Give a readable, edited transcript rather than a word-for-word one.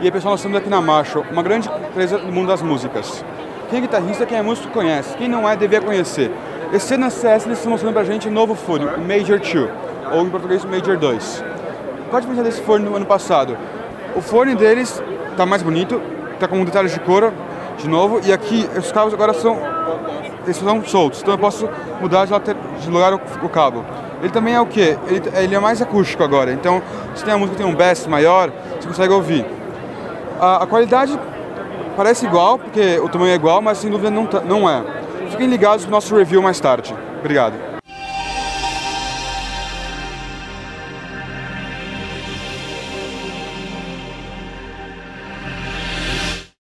E aí, pessoal, nós estamos aqui na Marshall, uma grande empresa do mundo das músicas. Quem é guitarrista, quem é músico, conhece. Quem não é, devia conhecer. Esse ano na CS, eles estão mostrando pra gente um novo fone, o Major 2, ou em português, o Major 2. Qual a diferença desse fone do ano passado? O fone deles tá mais bonito, tá com detalhes de couro, de novo, e aqui os cabos agora são soltos, então eu posso mudar de lugar o cabo. Ele também é o quê? Ele é mais acústico agora, então se tem a música que tem um bass maior, você consegue ouvir. A qualidade parece igual, porque o tamanho é igual, mas sem dúvida não é. Fiquem ligados no nosso review mais tarde. Obrigado.